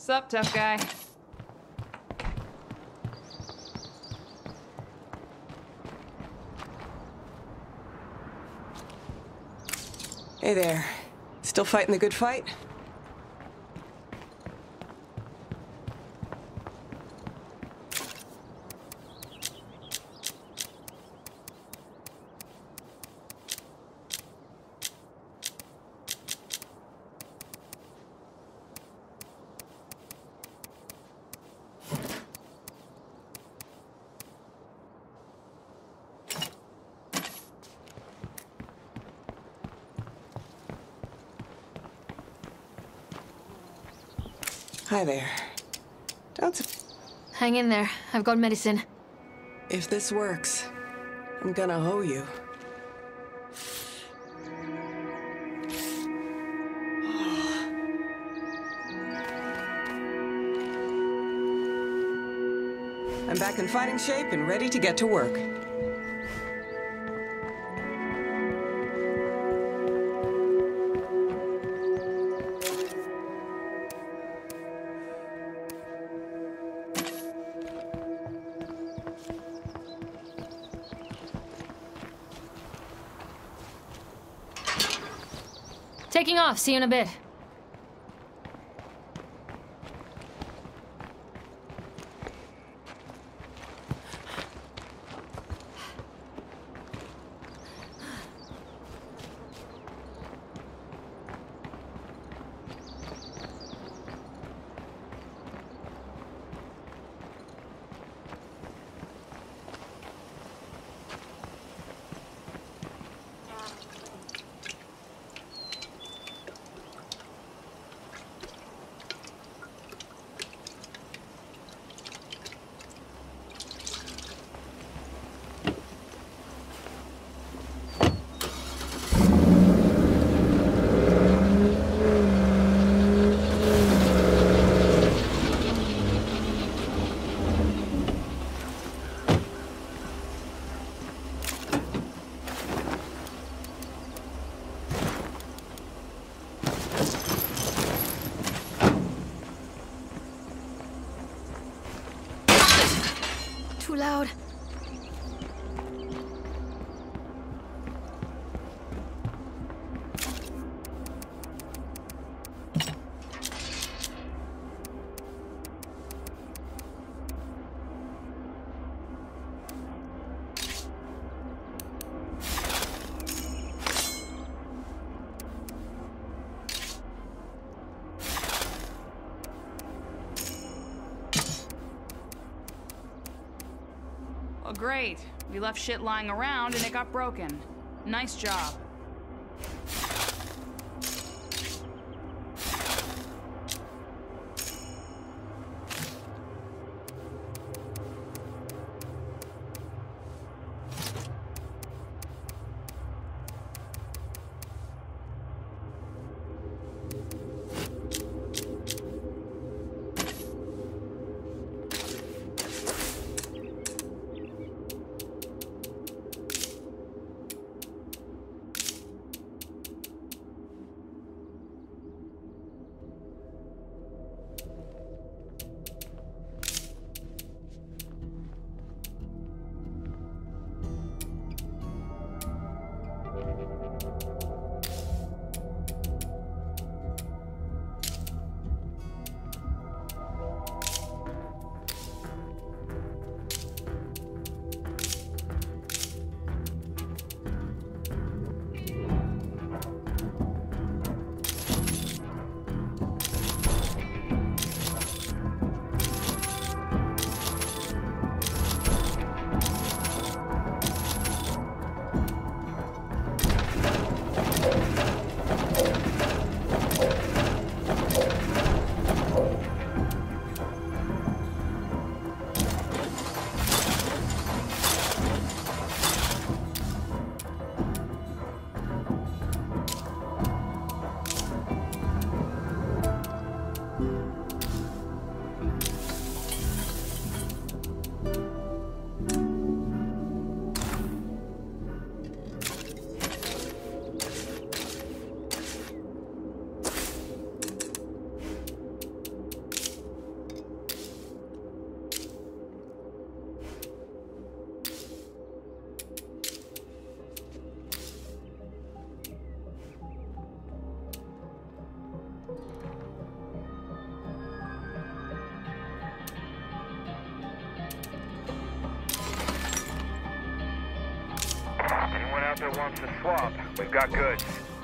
Sup, tough guy? Hey there. Still fighting the good fight? Hi there. Hang in there. I've got medicine. If this works, I'm gonna owe you. I'm back in fighting shape and ready to get to work. Taking off. See you in a bit. Too loud. Well, great. We left shit lying around and it got broken. Nice job. wants to swap, we've got goods.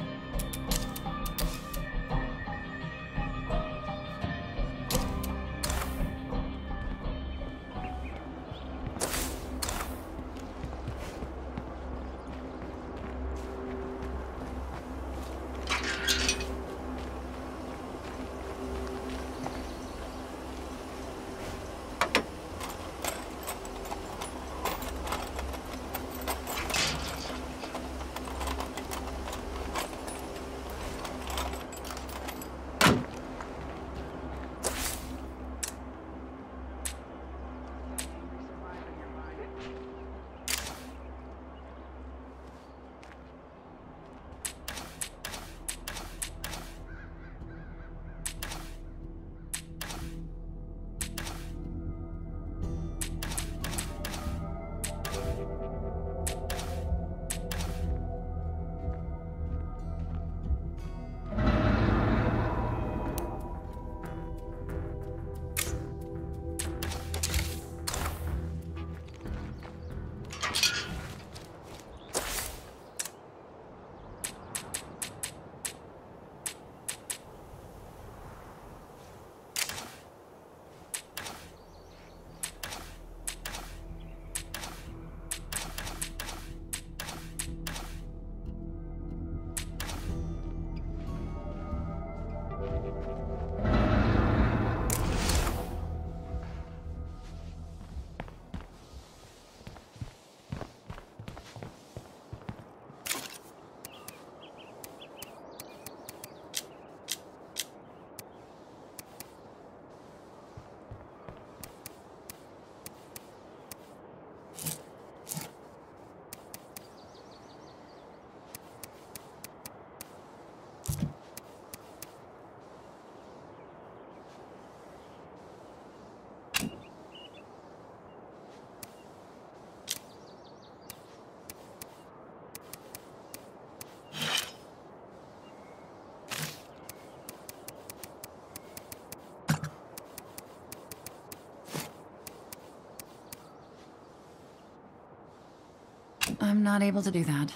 I'm not able to do that.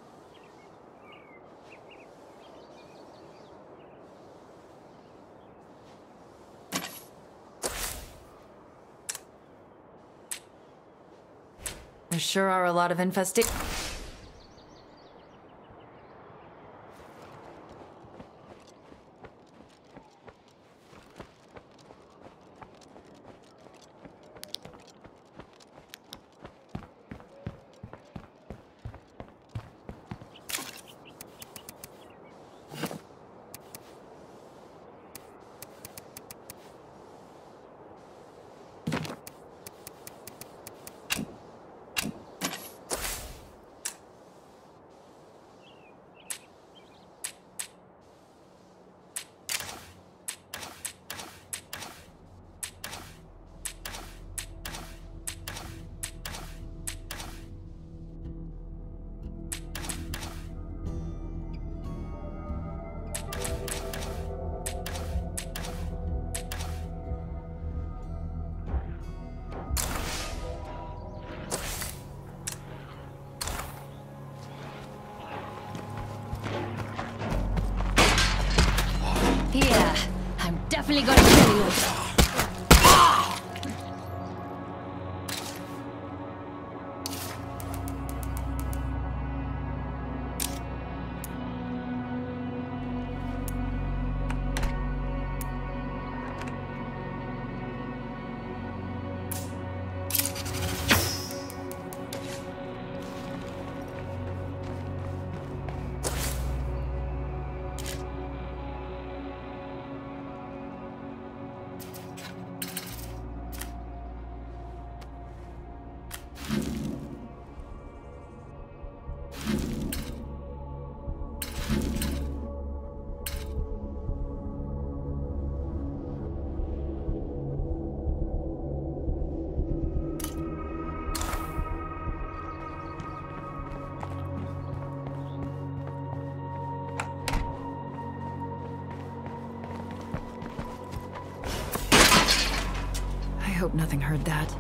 There sure are a lot of infestations. Yeah, I'm definitely gonna kill you. I hope nothing heard that.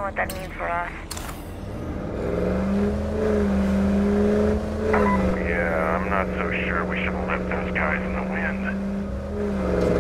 what that means for us. Yeah, I'm not so sure we should have left those guys in the wind.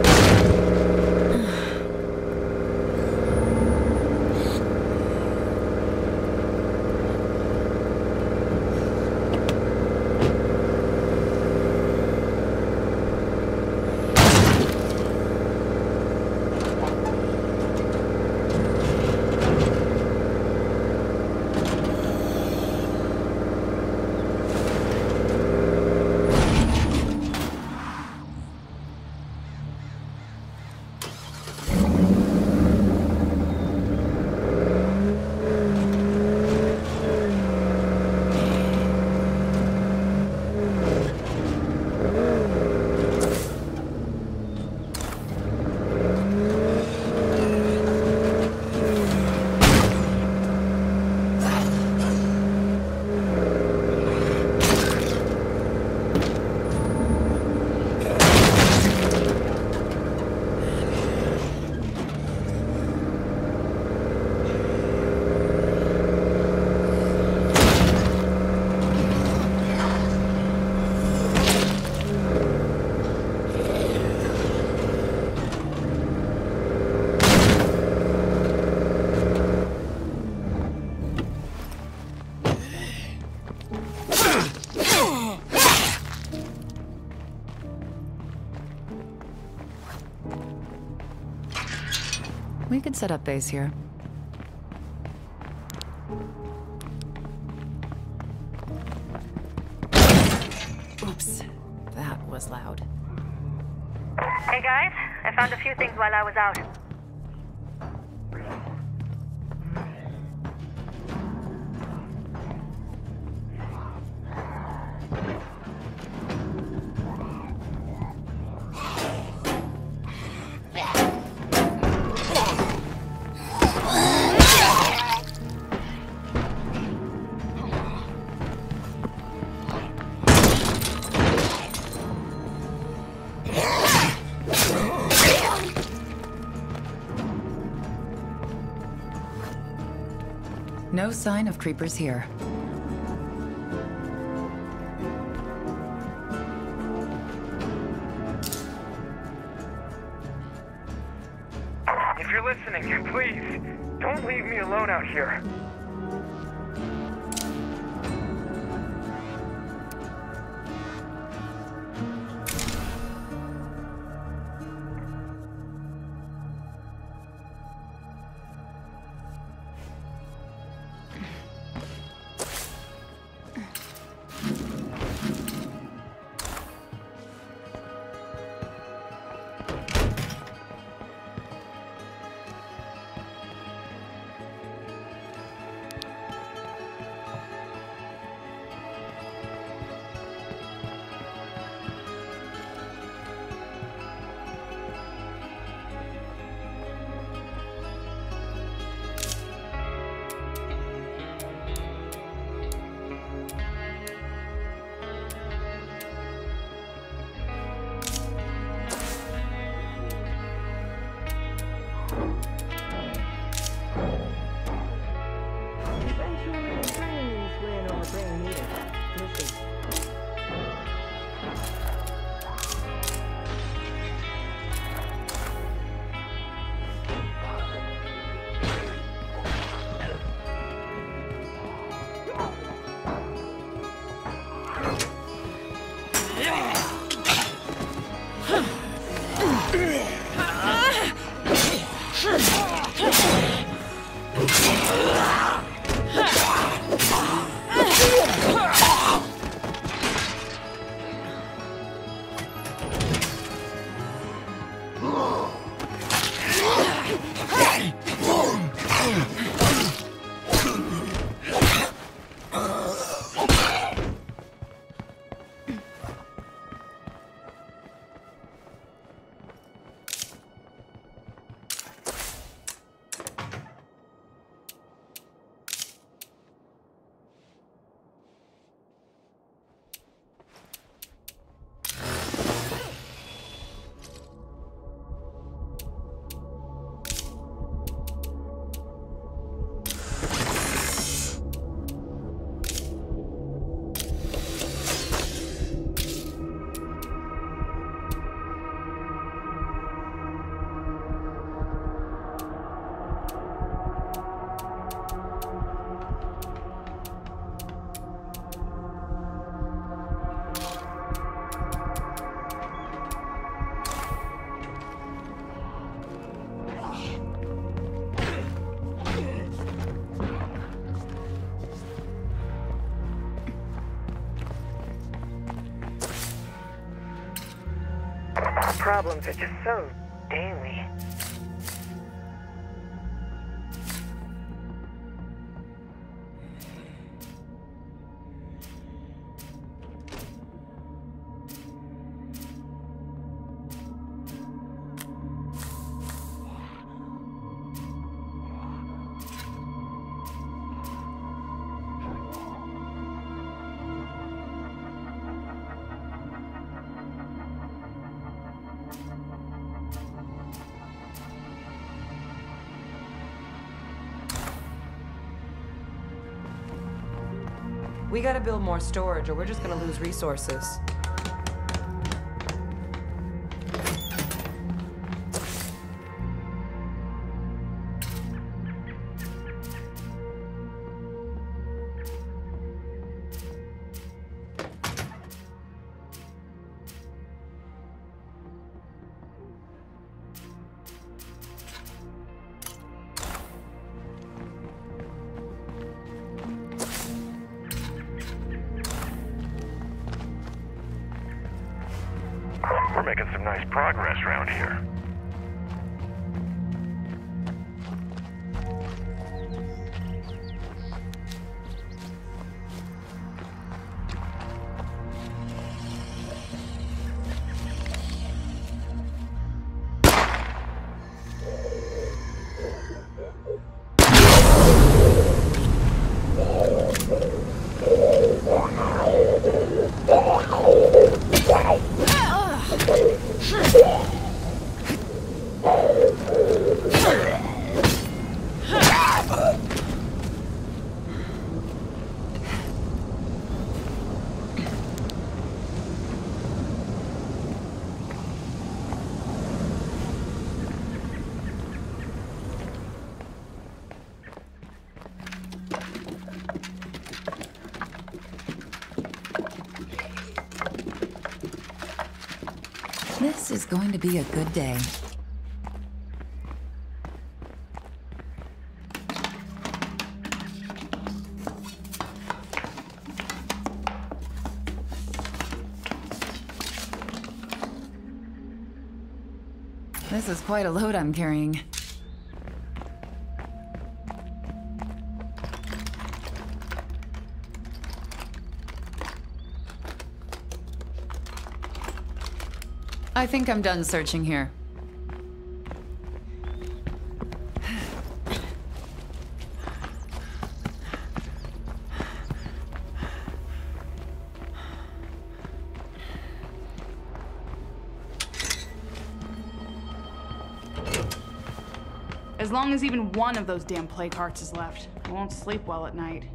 We could set up base here. Oops, that was loud. Hey guys, I found a few things while I was out. No sign of creepers here. If you're listening, please, don't leave me alone out here. problems are just so daily. We gotta build more storage or we're just gonna lose resources. We're making some nice progress around here. This is going to be a good day. This is quite a load I'm carrying. I think I'm done searching here. As long as even one of those damn play carts is left, I won't sleep well at night.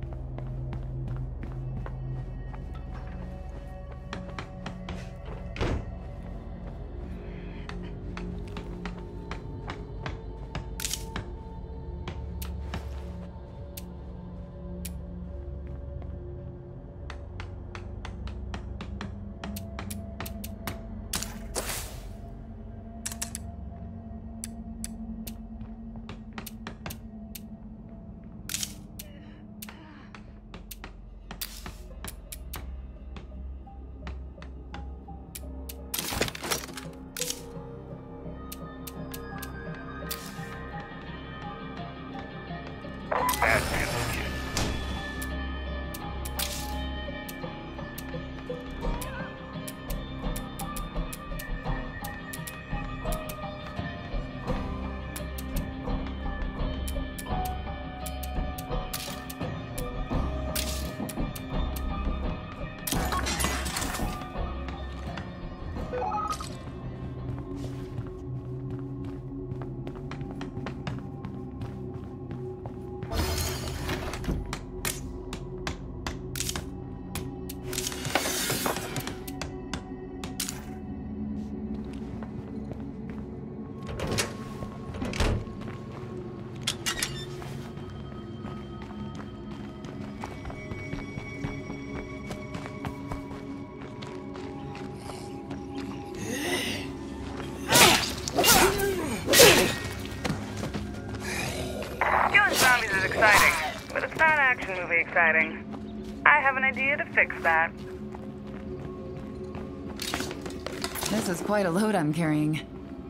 But it's not action movie exciting. I have an idea to fix that. This is quite a load I'm carrying.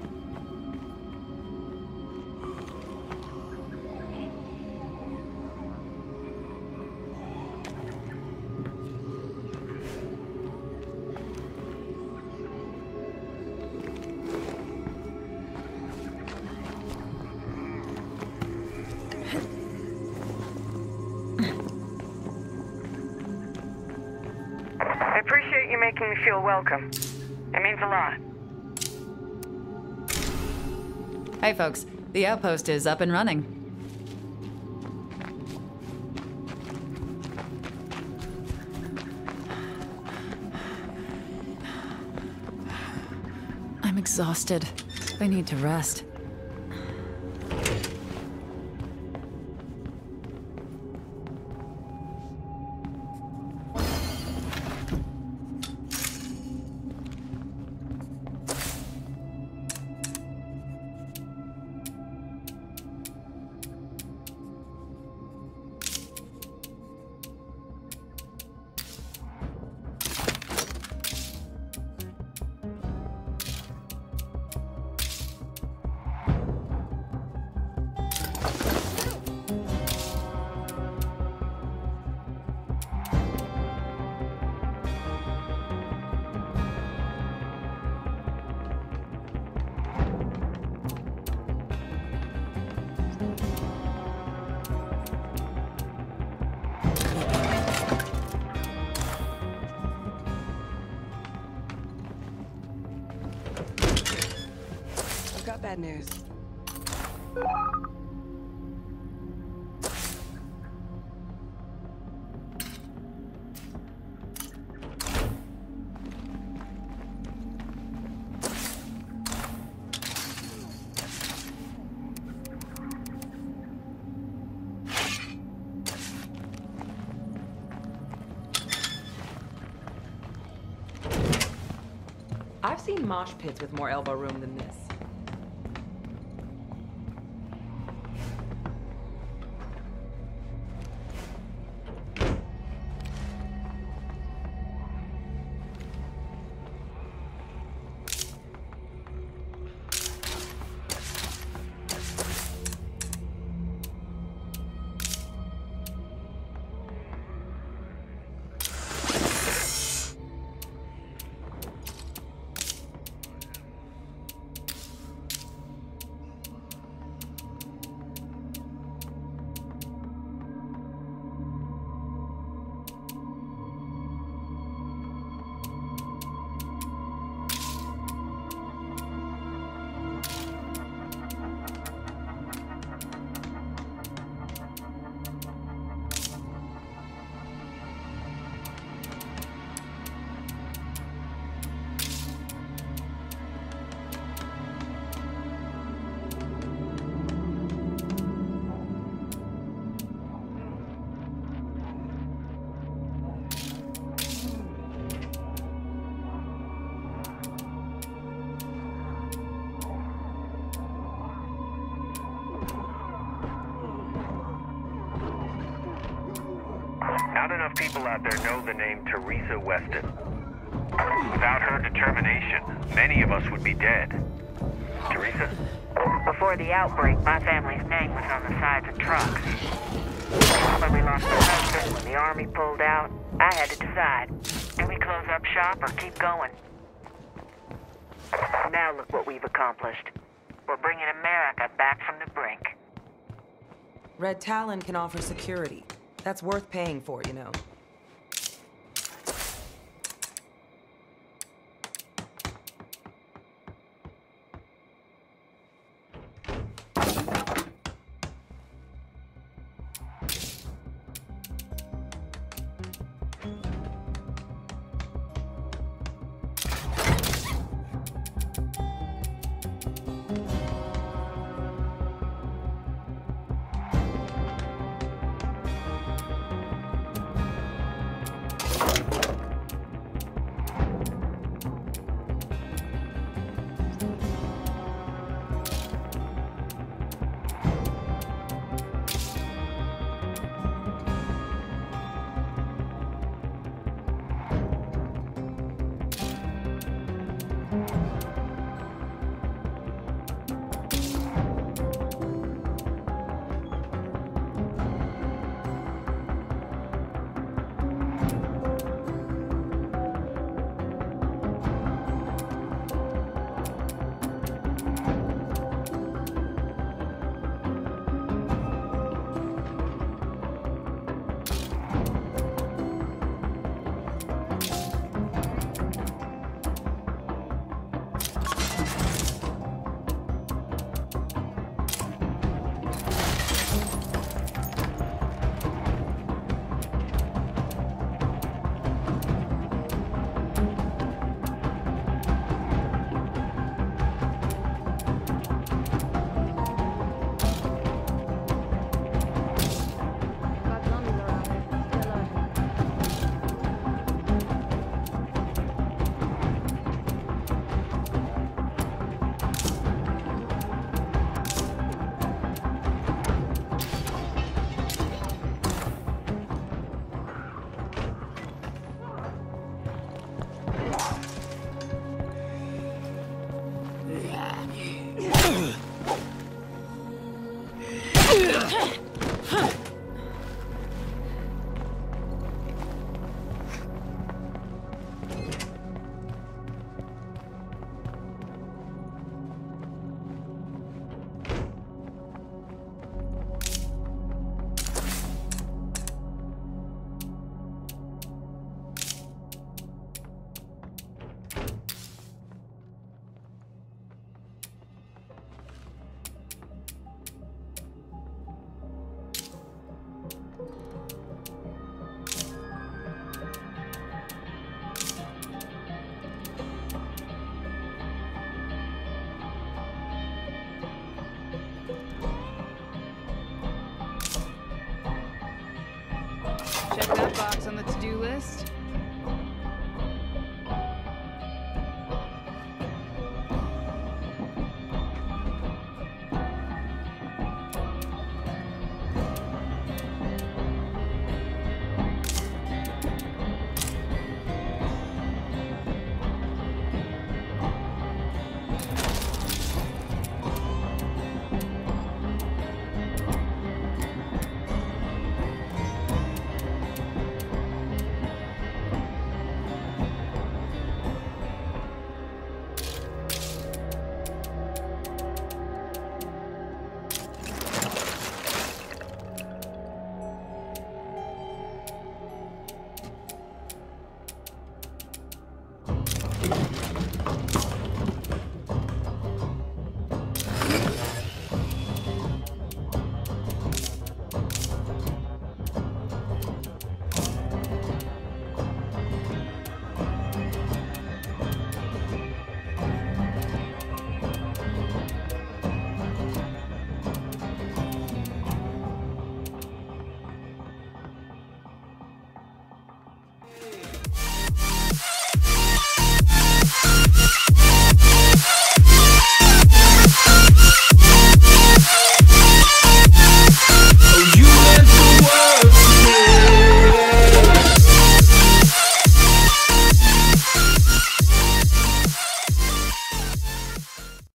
I appreciate you making me feel welcome. It means a lot. Hi, folks. The outpost is up and running. I'm exhausted. I need to rest. I've got bad news. I've seen mosh pits with more elbow room than this. Not enough people out there know the name Teresa Weston. Without her determination, many of us would be dead. Teresa? Before the outbreak, my family's name was on the sides of trucks. When we lost my husband, when the army pulled out, I had to decide. Do we close up shop or keep going? Now look what we've accomplished. We're bringing America back from the brink. Red Talon can offer security. That's worth paying for, you know. Check that box on the to-do list.